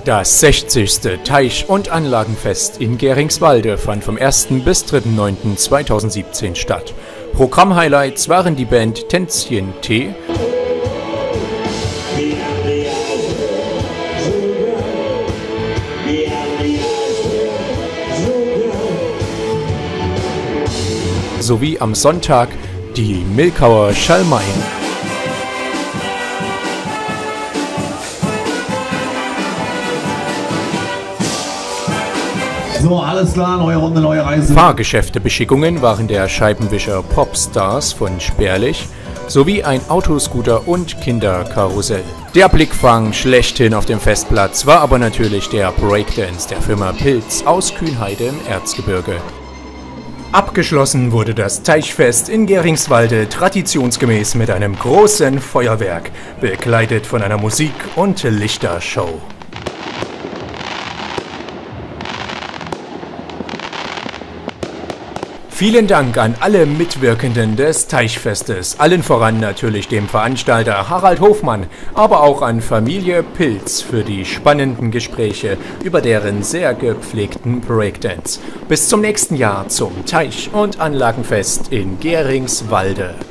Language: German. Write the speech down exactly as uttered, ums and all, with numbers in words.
Das sechzigste Teich- und Anlagenfest in Geringswalde fand vom ersten bis dritten neunten zweitausendsiebzehn statt. Programmhighlights waren die Band Tänzchen T, sowie am Sonntag die Milkauer Schalmeien. So, alles klar, neue Runde, neue Reise. Fahrgeschäftebeschickungen waren der Scheibenwischer Popstars von Sperlich sowie ein Autoscooter und Kinderkarussell. Der Blickfang schlechthin auf dem Festplatz war aber natürlich der Breakdance der Firma Pilz aus Kühnheide im Erzgebirge. Abgeschlossen wurde das Teichfest in Geringswalde traditionsgemäß mit einem großen Feuerwerk, begleitet von einer Musik- und Lichtershow. Vielen Dank an alle Mitwirkenden des Teichfestes, allen voran natürlich dem Veranstalter Harald Hofmann, aber auch an Familie Pilz für die spannenden Gespräche über deren sehr gepflegten Breakdance. Bis zum nächsten Jahr zum Teich- und Anlagenfest in Geringswalde.